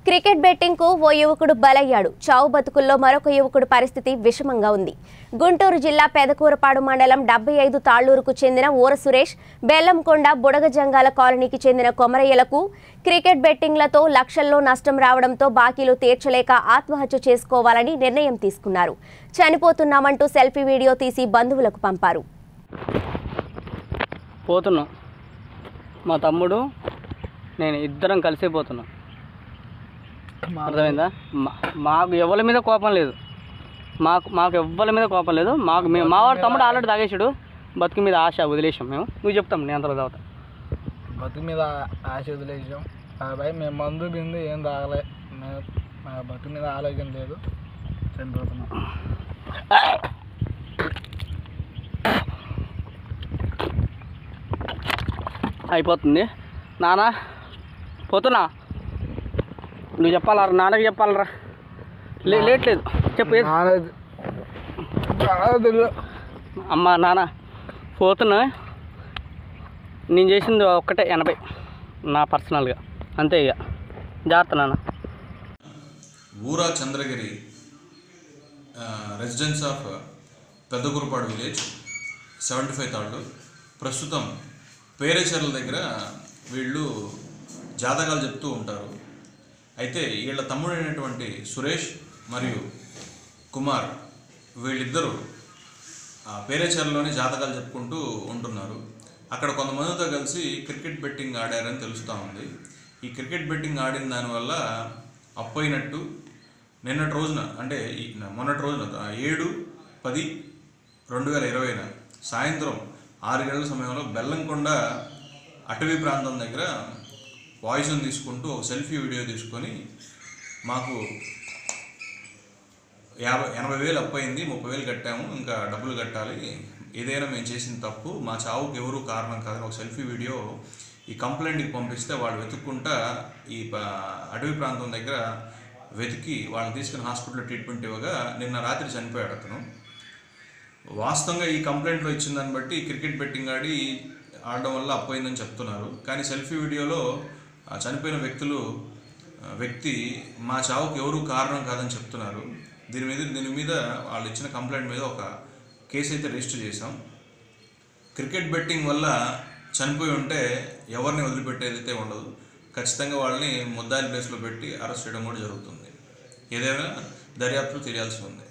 Cricket betting కు ఓ యువకుడు బలయ్యాడు. చావు బతుకుల్లో మరొక యువకుడు పరిస్థితి విషమంగా ఉంది. గుంటూరు జిల్లా పెదకూరపాడు మండలం 75 తాళ్లూరుకు చెందిన ఊర సురేష్, బెల్లంకొండ బుడగజంగాల కాలనీకి చెందిన కొమరయ్యలకు క్రికెట్ బెట్టింగ్లతో లక్షల్లో నష్టం రావడంతో బాకీలు తీర్చలేక ఆత్మహత్య చేసుకోవాలని నిర్ణయం తీసుకున్నారు. చనిపోతున్నామంటూ సెల్ఫీ వీడియో తీసి బంధువులకు పంపారు. మా తమ్ముడు నేను ఇద్దరం కలిసి పోతున్నాం. అర్థమైందా? మాకు ఎవరి మీద కోపం లేదు, మాకు ఎవ్వరి మీద కోపం లేదు. మా వాడు తమ్ముడు ఆల్రెడీ తాగేసాడు. బతుకు మీద ఆశ వదిలేసాం మేము. నువ్వు చెప్తాం నేను అంతలో తాగుతా. బతుకు మీద ఆశ వదిలేసాం భయ్. మేము మందు బిందు ఏం తాగలే. మా బతుకు మీద ఆలోచన లేదు. చనిపోతున్నాం. అయిపోతుంది నాన్న, పోతున్నా. నువ్వు చెప్పాలరా, నాన్నకి చెప్పాలరా. లేట్ లేదు, చెప్పు. అమ్మ నాన్న పోతున్నా. నేను చేసింది ఒక్కటే 80 నా పర్సనల్గా, అంతే. ఇక జాగ్రత్త నాన్న. ఊరా Chandragiri residence of Peddakurapadu village 75 తాళ్ళు. ప్రస్తుతం పేరేచర్ల దగ్గర వీళ్ళు జాతకాలు చెప్తూ ఉంటారు. అయితే వీళ్ళ తమ్ముడైనటువంటి సురేష్ మరియు కుమార్ వీళ్ళిద్దరూ పేరేచర్లలోనే జాతకాలు చెప్పుకుంటూ ఉంటున్నారు. అక్కడ కొంతమందితో కలిసి క్రికెట్ బెట్టింగ్ ఆడారని తెలుస్తూ ఉంది. ఈ క్రికెట్ బెట్టింగ్ ఆడిన దానివల్ల అప్పైనట్టు నిన్నటి రోజున, అంటే మొన్నటి రోజున 7/10/2020 సాయంత్రం 6 గంటల సమయంలో బెల్లంకొండ అటవీ ప్రాంతం దగ్గర వాయిస్ని తీసుకుంటూ ఒక సెల్ఫీ వీడియో తీసుకొని మాకు 80,000 అప్పయింది, 30,000 కట్టాము, ఇంకా డబ్బులు కట్టాలి, ఏదైనా మేము చేసిన తప్పు, మా చావుకు ఎవరు కారణం కాదని ఒక సెల్ఫీ వీడియో ఈ కంప్లైంట్కి పంపిస్తే వాళ్ళు వెతుక్కుంటా ఈ అటవీ ప్రాంతం దగ్గర వెతికి వాళ్ళని తీసుకుని హాస్పిటల్లో ట్రీట్మెంట్ ఇవ్వగా నిన్న రాత్రి చనిపోయాడు అతను. వాస్తవంగా ఈ కంప్లైంట్లో ఇచ్చిన దాన్ని బట్టి క్రికెట్ బెట్టింగ్ ఆడడం వల్ల అప్పయిందని చెప్తున్నారు. కానీ సెల్ఫీ వీడియోలో చనిపోయిన వ్యక్తి మా చావుకు ఎవరు కారణం కాదని చెప్తున్నారు. దీని మీద వాళ్ళు ఇచ్చిన కంప్లైంట్ మీద ఒక కేసు అయితే రిజిస్టర్ చేశాం. క్రికెట్ బెట్టింగ్ వల్ల చనిపోయి ఉంటే ఎవరిని వదిలిపెట్టేదైతే ఉండదు. ఖచ్చితంగా వాళ్ళని ముద్దాయిల ప్లేస్లో పెట్టి అరెస్ట్ చేయడం కూడా జరుగుతుంది. ఏదైనా దర్యాప్తులు తెలియాల్సి ఉంది.